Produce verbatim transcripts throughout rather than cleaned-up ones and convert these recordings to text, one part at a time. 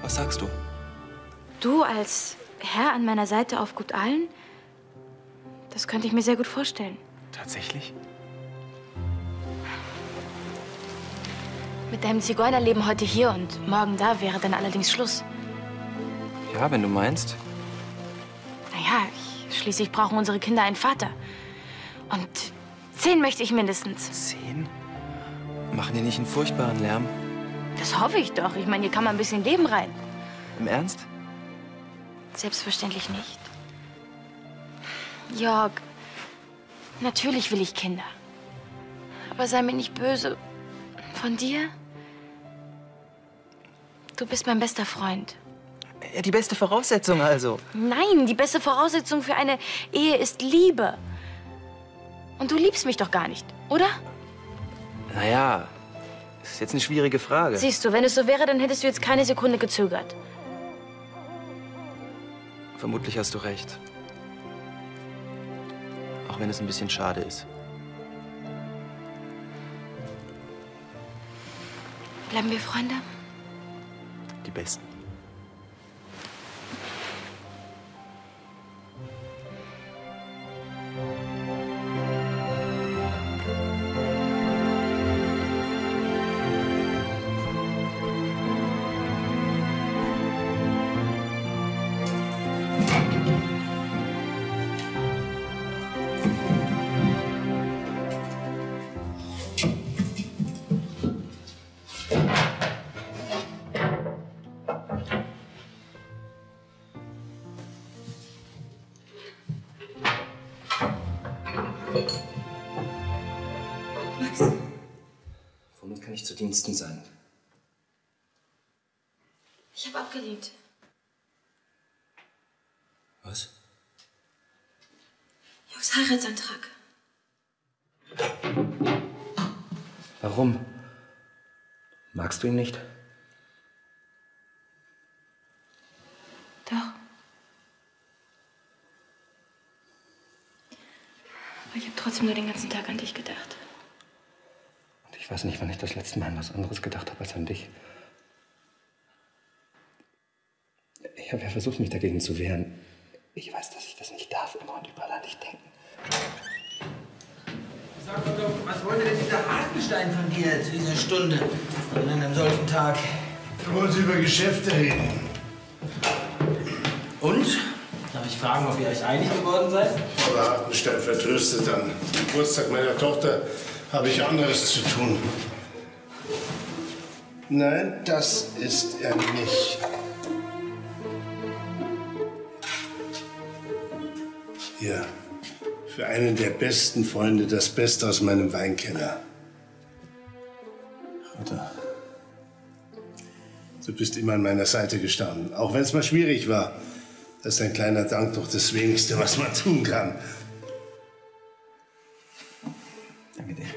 Was sagst du? Du als Herr an meiner Seite auf Gut Ahlen? Das könnte ich mir sehr gut vorstellen. Tatsächlich? Mit deinem Zigeunerleben heute hier und morgen da wäre dann allerdings Schluss. Ja, wenn du meinst. Naja, ich, schließlich brauchen unsere Kinder einen Vater. Und zehn möchte ich mindestens. Zehn? Machen die nicht einen furchtbaren Lärm? Das hoffe ich doch. Ich meine, hier kann man ein bisschen Leben rein. Im Ernst? Selbstverständlich nicht. Jörg, natürlich will ich Kinder. Aber sei mir nicht böse. Von dir? Du bist mein bester Freund. Ja, die beste Voraussetzung also. Nein, die beste Voraussetzung für eine Ehe ist Liebe. Und du liebst mich doch gar nicht, oder? Naja, das ist jetzt eine schwierige Frage. Siehst du, wenn es so wäre, dann hättest du jetzt keine Sekunde gezögert. Vermutlich hast du recht. Auch wenn es ein bisschen schade ist. Bleiben wir Freunde? Die Besten. Max? Womit kann ich zu Diensten sein? Ich habe abgelehnt. Was? Jörgs Heiratsantrag. Warum? Magst du ihn nicht? Doch. Aber ich habe trotzdem nur den ganzen Tag an dich gedacht. Und ich weiß nicht, wann ich das letzte Mal an was anderes gedacht habe als an dich. Ich habe ja versucht, mich dagegen zu wehren. Ich weiß, dass ich das nicht darf, immer und überall an dich denken. Sag mal doch, was wollte denn dieser Hartenstein von dir zu dieser Stunde an einem solchen Tag? Wir wollen über Geschäfte reden. Und? Darf ich fragen, ob ihr euch einig geworden seid? Frau Hartenstein vertröstet, am Geburtstag meiner Tochter habe ich anderes zu tun. Nein, das ist er nicht. Ja, für einen der besten Freunde das Beste aus meinem Weinkeller. Mutter, du bist immer an meiner Seite gestanden, auch wenn es mal schwierig war. Das ist ein kleiner Dank doch das Wenigste, was man tun kann. Danke dir.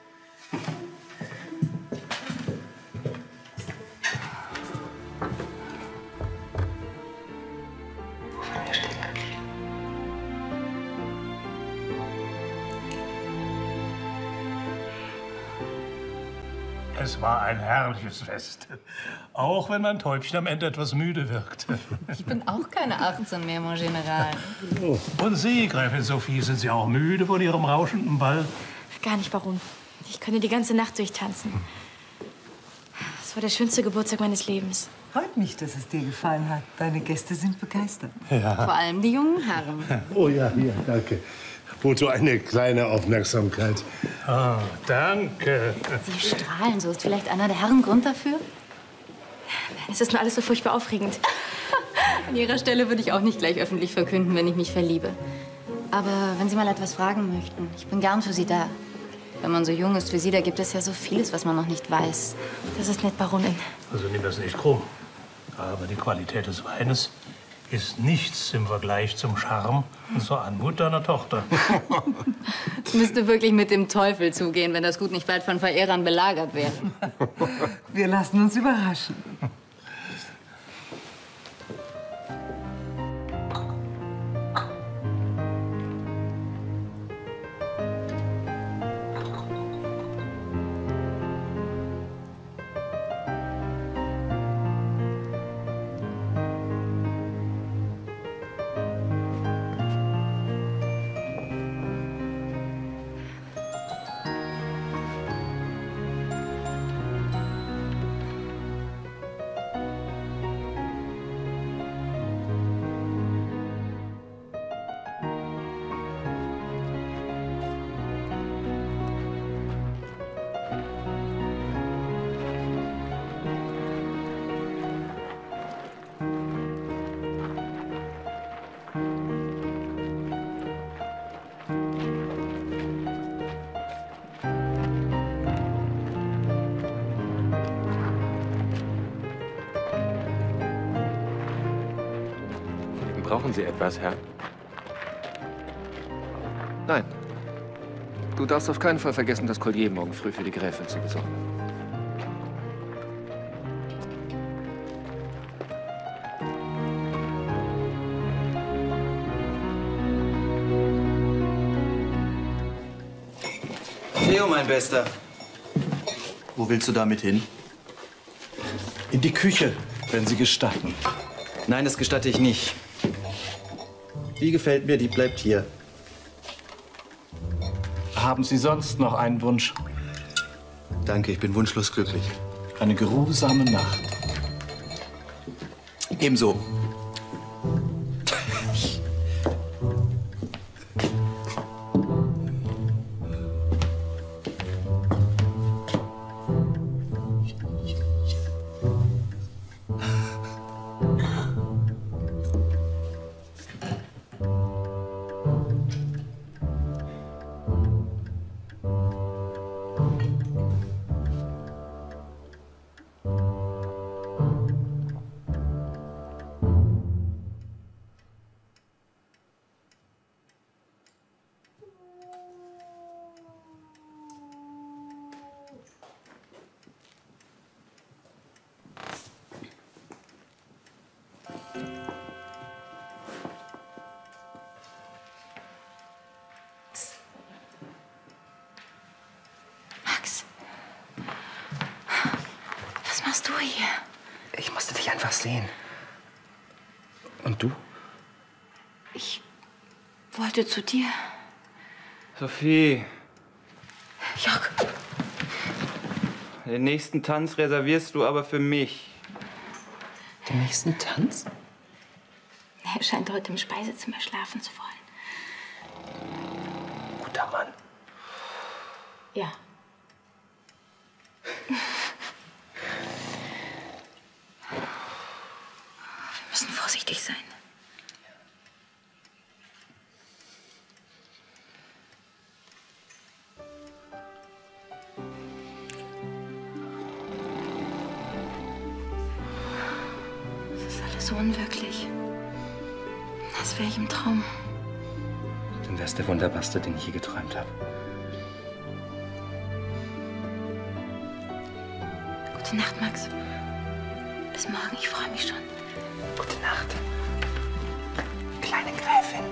Wo waren wir stehen geblieben? Es war ein herrliches Fest. Auch wenn mein Täubchen am Ende etwas müde wirkt. Ich bin auch keine achtzehn mehr, mon General. Und Sie, Gräfin Sophie, sind Sie auch müde von Ihrem rauschenden Ball? Gar nicht, warum. Ich könnte die ganze Nacht durchtanzen. Es war der schönste Geburtstag meines Lebens. Freut mich, dass es dir gefallen hat. Deine Gäste sind begeistert. Ja. Vor allem die jungen Herren. Oh ja, hier, danke. Wozu eine kleine Aufmerksamkeit. Ah, danke. Sie strahlen so. Ist vielleicht einer der Herren Grund dafür? Nein, es ist nur alles so furchtbar aufregend. An Ihrer Stelle würde ich auch nicht gleich öffentlich verkünden, wenn ich mich verliebe. Aber wenn Sie mal etwas fragen möchten, ich bin gern für Sie da. Wenn man so jung ist wie Sie, da gibt es ja so vieles, was man noch nicht weiß. Das ist nett, Baronin. Also nimm das nicht krumm. Aber die Qualität des Weines ist nichts im Vergleich zum Charme und zur Anmut deiner Tochter. Es müsste wirklich mit dem Teufel zugehen, wenn das Gut nicht bald von Verehrern belagert wäre. Wir lassen uns überraschen. Brauchen Sie etwas, Herr? Nein. Du darfst auf keinen Fall vergessen, das Collier morgen früh für die Gräfin zu besorgen. Theo, mein Bester. Wo willst du damit hin? In die Küche, wenn Sie gestatten. Nein, das gestatte ich nicht. Die gefällt mir, die bleibt hier. Haben Sie sonst noch einen Wunsch? Danke, ich bin wunschlos glücklich. Eine geruhsame Nacht. Ebenso. Was machst du hier? Ich musste dich einfach sehen. Und du? Ich wollte zu dir. Sophie, Jörg, den nächsten Tanz reservierst du aber für mich. Den nächsten Tanz? er scheint heute im Speisezimmer schlafen zu wollen. Guter Mann. Ja. Wir müssen vorsichtig sein. Das ist alles so unwirklich. Als wäre ich im Traum. Dann wär's der wunderbarste, den ich je geträumt habe. Gute Nacht, Max. Bis morgen, ich freue mich schon. Gute Nacht, kleine Gräfin.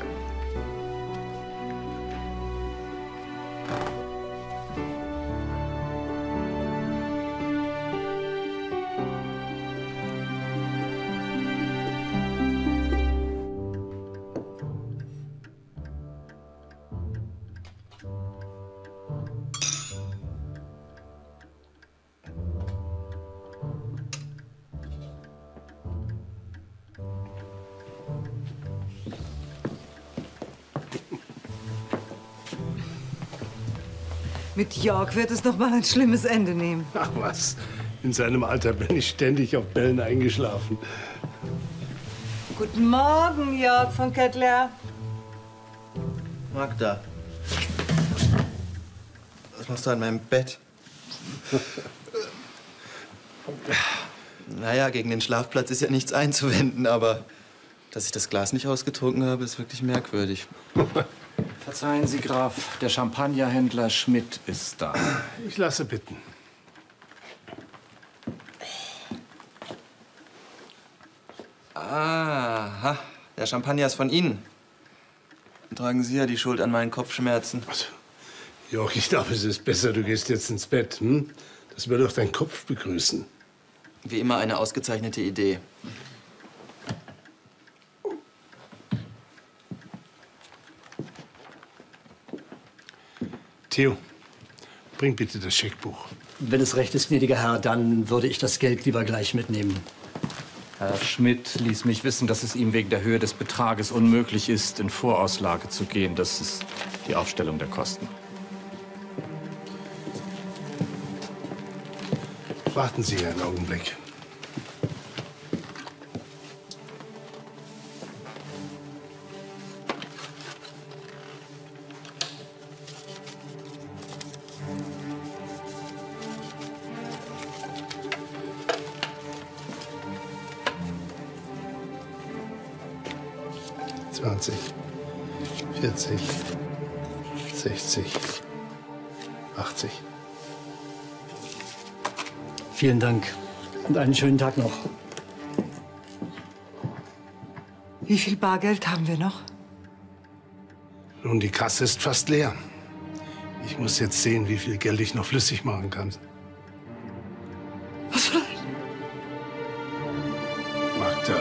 Mit Jörg wird es noch mal ein schlimmes Ende nehmen. Ach was, in seinem Alter bin ich ständig auf Bällen eingeschlafen. Guten Morgen, Jörg von Kettler. Magda, was machst du an meinem Bett? Naja, gegen den Schlafplatz ist ja nichts einzuwenden, aber dass ich das Glas nicht ausgetrunken habe, ist wirklich merkwürdig. Verzeihen Sie, Graf, der Champagnerhändler Schmidt ist da. Ich lasse bitten. Aha, der Champagner ist von Ihnen. Dann tragen Sie ja die Schuld an meinen Kopfschmerzen. Also, Jörg, ich glaube, es ist besser, du gehst jetzt ins Bett. Hm? Das wird doch deinen Kopf begrüßen. Wie immer eine ausgezeichnete Idee. Theo, bring bitte das Scheckbuch. Wenn es recht ist, gnädiger Herr, dann würde ich das Geld lieber gleich mitnehmen. Herr Schmidt ließ mich wissen, dass es ihm wegen der Höhe des Betrages unmöglich ist, in Vorauslage zu gehen. Das ist die Aufstellung der Kosten. Warten Sie einen Augenblick. zwanzig, vierzig, sechzig, achtzig. Vielen Dank und einen schönen Tag noch. Wie viel Bargeld haben wir noch? Nun, die Kasse ist fast leer. Ich muss jetzt sehen, wie viel Geld ich noch flüssig machen kann. Was soll Magda.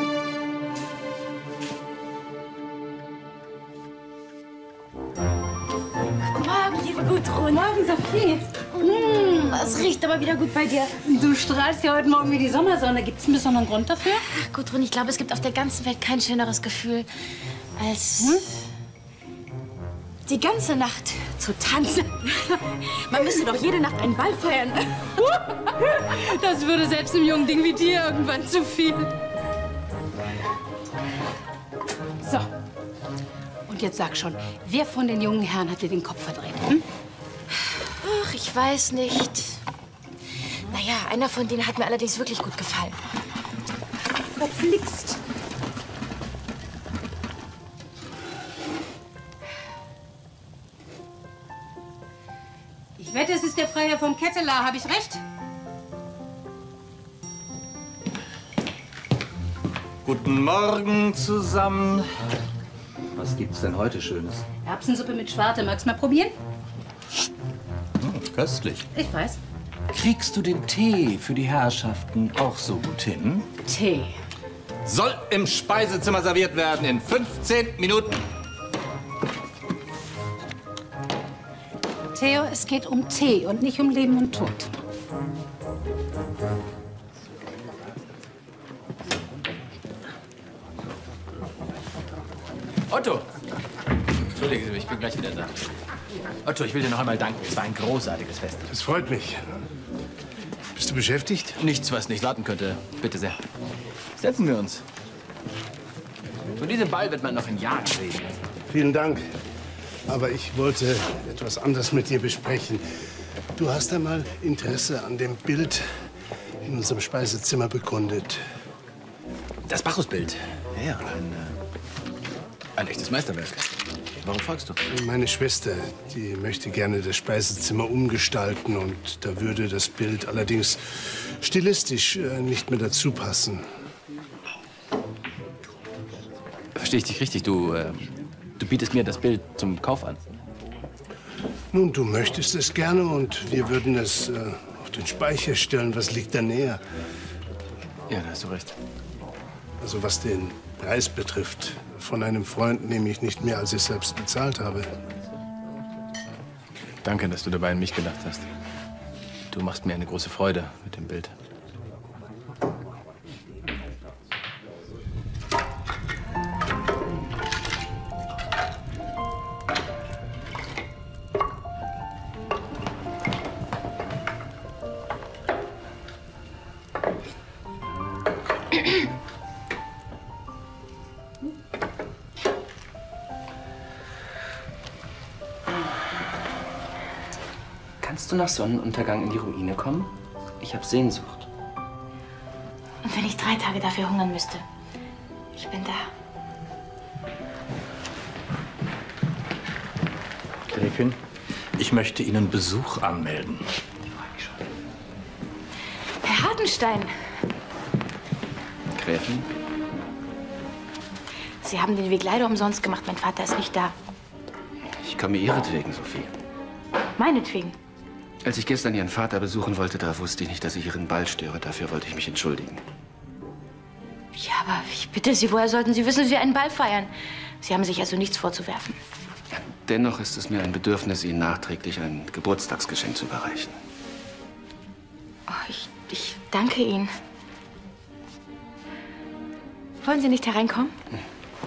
Morgen, liebe Gudrun. Morgen, Sophie. Mm, es riecht aber wieder gut bei dir. Du strahlst ja heute Morgen wie die Sommersonne. Gibt es einen besonderen Grund dafür? Ach, Gudrun, ich glaube, es gibt auf der ganzen Welt kein schöneres Gefühl, als Hm? die ganze Nacht zu tanzen. Man müsste doch jede Nacht einen Ball feiern. Das würde selbst einem jungen Ding wie dir irgendwann zu viel. So. Und jetzt sag schon, wer von den jungen Herren hat dir den Kopf verdreht? Hm? Ach, ich weiß nicht. Naja, einer von denen hat mir allerdings wirklich gut gefallen. Verflixt. Ich wette, es ist der Freiherr von Ketteler. Habe ich recht? Guten Morgen zusammen. Was gibt's denn heute Schönes? Erbsensuppe mit Schwarte. Magst du mal probieren? Hm, köstlich. Ich weiß. Kriegst du den Tee für die Herrschaften auch so gut hin? Tee. Soll im Speisezimmer serviert werden in fünfzehn Minuten. Theo, es geht um Tee und nicht um Leben und Tod. Otto! Entschuldigen Sie mich, ich bin gleich wieder da. Otto, ich will dir noch einmal danken. Es war ein großartiges Fest. Das freut mich. Bist du beschäftigt? Nichts, was nicht warten könnte. Bitte sehr. Setzen wir uns. Von diesem Ball wird man noch in Jahren reden. Vielen Dank. Aber ich wollte etwas anderes mit dir besprechen. Du hast einmal Interesse an dem Bild in unserem Speisezimmer bekundet. Das Bacchusbild. Ja, ja, ein, äh, ein echtes Meisterwerk. Warum fragst du? Meine Schwester, die möchte gerne das Speisezimmer umgestalten. Und da würde das Bild allerdings stilistisch äh, nicht mehr dazu passen. Verstehe ich dich richtig? Du, äh, du bietest mir das Bild zum Kauf an. Nun, du möchtest es gerne und wir würden es äh, auf den Speicher stellen. Was liegt da näher? Ja, da hast du recht. Also was den Preis betrifft, von einem Freund nehme ich nicht mehr, als ich selbst bezahlt habe. Danke, dass du dabei an mich gedacht hast. Du machst mir eine große Freude mit dem Bild. Kannst du nach Sonnenuntergang in die Ruine kommen? Ich habe Sehnsucht. Und wenn ich drei Tage dafür hungern müsste? Ich bin da. Gräfin, ich möchte Ihnen Besuch anmelden. Herr Hartenstein, Gräfin? Sie haben den Weg leider umsonst gemacht. Mein Vater ist nicht da. Ich komme ihretwegen, Sophie. Meinetwegen. Als ich gestern Ihren Vater besuchen wollte, da wusste ich nicht, dass ich Ihren Ball störe. Dafür wollte ich mich entschuldigen. Ja, aber ich bitte Sie, woher sollten Sie wissen, dass wir einen Ball feiern? Sie haben sich also nichts vorzuwerfen. Dennoch ist es mir ein Bedürfnis, Ihnen nachträglich ein Geburtstagsgeschenk zu überreichen. Oh, ich, ich danke Ihnen. Wollen Sie nicht hereinkommen? Hm.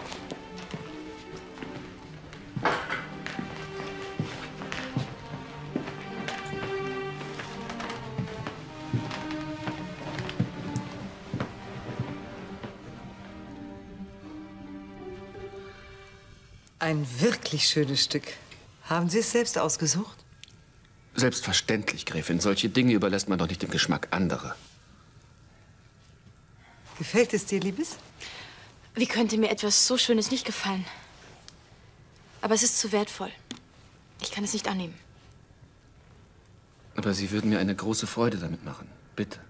Ein wirklich schönes Stück. Haben Sie es selbst ausgesucht? Selbstverständlich, Gräfin. Solche Dinge überlässt man doch nicht dem Geschmack anderer. Gefällt es dir, Liebes? Wie könnte mir etwas so Schönes nicht gefallen? Aber es ist zu wertvoll. Ich kann es nicht annehmen. Aber Sie würden mir eine große Freude damit machen. Bitte.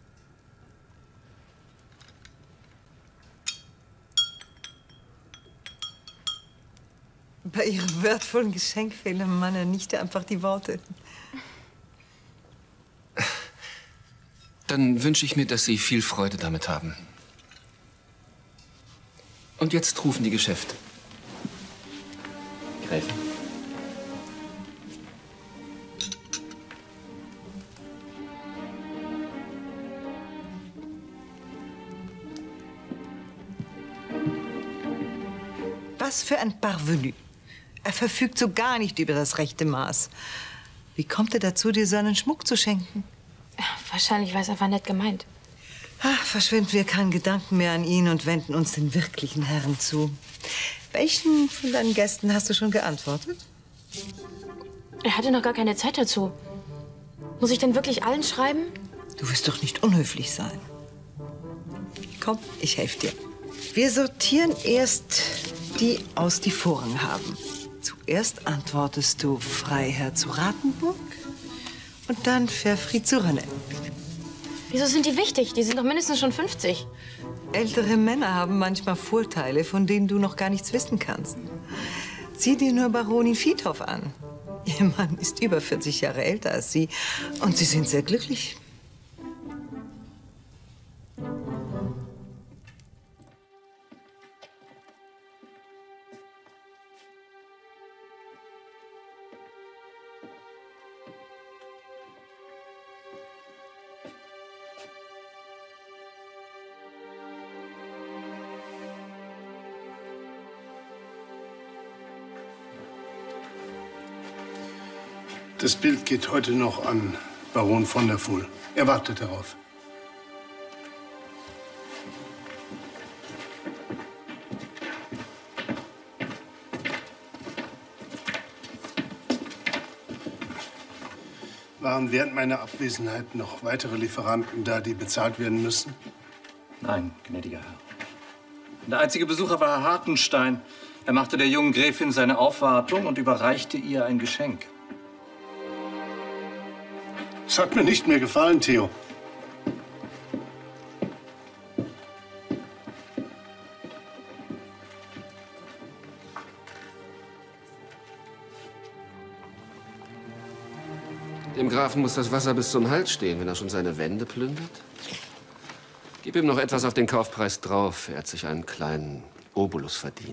Bei Ihrem wertvollen Geschenk fehlen meiner Nichte einfach die Worte. Dann wünsche ich mir, dass Sie viel Freude damit haben. Und jetzt rufen die Geschäfte. Gräfin. Was für ein Parvenu. Er verfügt so gar nicht über das rechte Maß. Wie kommt er dazu, dir so einen Schmuck zu schenken? Wahrscheinlich war es einfach nett gemeint. Ach, verschwenden wir keinen Gedanken mehr an ihn und wenden uns den wirklichen Herren zu. Welchen von deinen Gästen hast du schon geantwortet? Er hatte noch gar keine Zeit dazu. Muss ich denn wirklich allen schreiben? Du wirst doch nicht unhöflich sein. Komm, ich helfe dir. Wir sortieren erst die aus, die Vorrang haben. Zuerst antwortest du Freiherr zu Ratenburg und dann Verfried zu Rönne. Wieso sind die wichtig? Die sind doch mindestens schon fünfzig. Ältere Männer haben manchmal Vorteile, von denen du noch gar nichts wissen kannst. Sieh dir nur Baronin Viethoff an. Ihr Mann ist über vierzig Jahre älter als sie und sie sind sehr glücklich. Das Bild geht heute noch an Baron von der Pfuhl. Er wartet darauf. Waren während meiner Abwesenheit noch weitere Lieferanten da, die bezahlt werden müssen? Nein, gnädiger Herr. Der einzige Besucher war Herr Hartenstein. Er machte der jungen Gräfin seine Aufwartung und überreichte ihr ein Geschenk. Es hat mir nicht mehr gefallen, Theo. Dem Grafen muss das Wasser bis zum Hals stehen, wenn er schon seine Wände plündert. Gib ihm noch etwas auf den Kaufpreis drauf. Er hat sich einen kleinen Obolus verdient.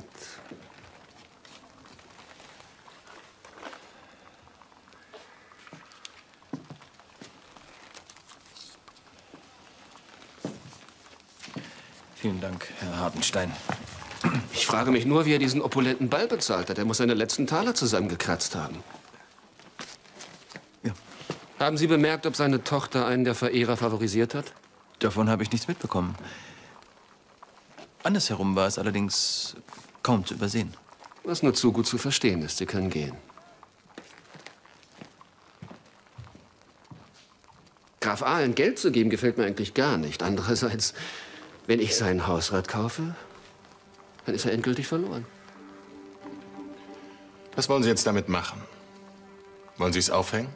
Vielen Dank, Herr Hartenstein. Ich frage mich nur, wie er diesen opulenten Ball bezahlt hat. Er muss seine letzten Taler zusammengekratzt haben. Ja. Haben Sie bemerkt, ob seine Tochter einen der Verehrer favorisiert hat? Davon habe ich nichts mitbekommen. Andersherum war es allerdings kaum zu übersehen. Was nur zu gut zu verstehen ist. Sie können gehen. Graf Ahlen Geld zu geben, gefällt mir eigentlich gar nicht. Andererseits, wenn ich seinen Hausrat kaufe, dann ist er endgültig verloren. Was wollen Sie jetzt damit machen? Wollen Sie es aufhängen?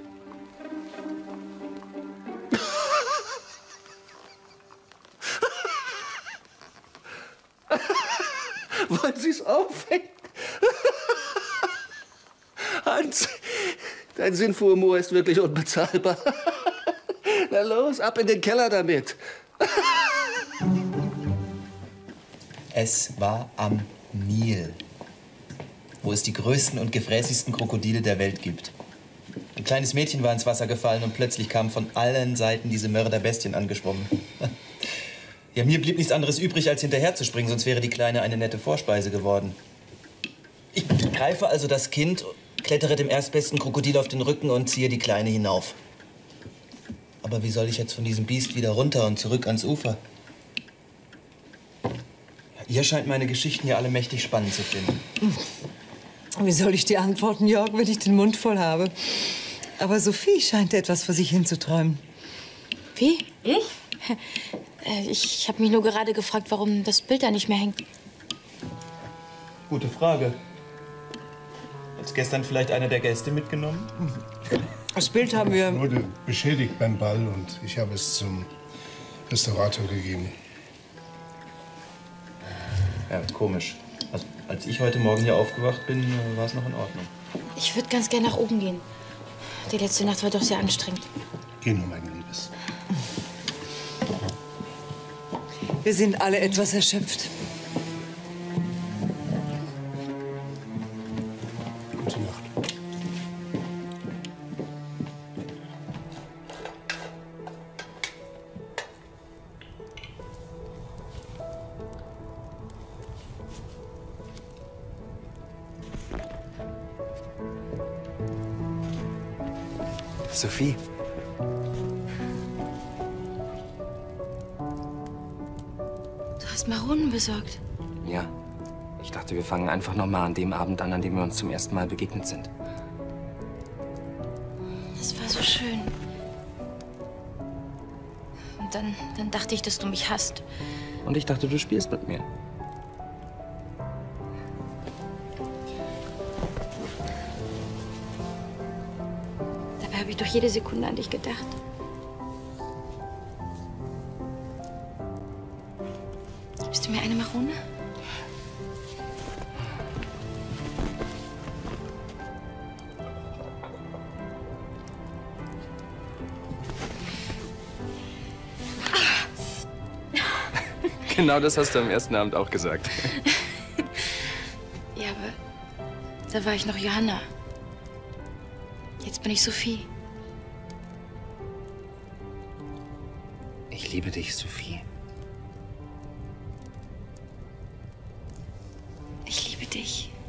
Wollen Sie es aufhängen? Hans, dein Sinn für Humor ist wirklich unbezahlbar. Na los, ab in den Keller damit. Es war am Nil, wo es die größten und gefräßigsten Krokodile der Welt gibt. Ein kleines Mädchen war ins Wasser gefallen und plötzlich kamen von allen Seiten diese Mörderbestien angeschwommen. Ja, mir blieb nichts anderes übrig, als hinterherzuspringen, sonst wäre die Kleine eine nette Vorspeise geworden. Ich greife also das Kind, klettere dem erstbesten Krokodil auf den Rücken und ziehe die Kleine hinauf. Aber wie soll ich jetzt von diesem Biest wieder runter und zurück ans Ufer? Ihr scheint meine Geschichten ja alle mächtig spannend zu finden. Wie soll ich dir antworten, Jörg, wenn ich den Mund voll habe? Aber Sophie scheint etwas vor sich hinzuträumen. Wie? Ich? Äh, ich habe mich nur gerade gefragt, warum das Bild da nicht mehr hängt. Gute Frage. Hat gestern vielleicht einer der Gäste mitgenommen? Das Bild haben wir... Es wurde beschädigt beim Ball und ich habe es zum Restaurator gegeben. Ja, komisch. Also, als ich heute Morgen hier aufgewacht bin, war es noch in Ordnung. Ich würde ganz gern nach oben gehen. Die letzte Nacht war doch sehr anstrengend. Geh nur, mein Liebes. Wir sind alle etwas erschöpft. Gute Nacht. Sophie. Du hast Maronen besorgt. Ja. Ich dachte, wir fangen einfach noch mal an dem Abend an, an dem wir uns zum ersten Mal begegnet sind. Das war so schön. Und dann, dann dachte ich, dass du mich hasst. Und ich dachte, du spielst mit mir. Dabei habe ich doch jede Sekunde an dich gedacht. Gibst du mir eine Marone? Genau das hast du am ersten Abend auch gesagt. Ja, aber da war ich noch Johanna. Jetzt bin ich Sophie. Ich liebe dich, Sophie. Ich liebe dich.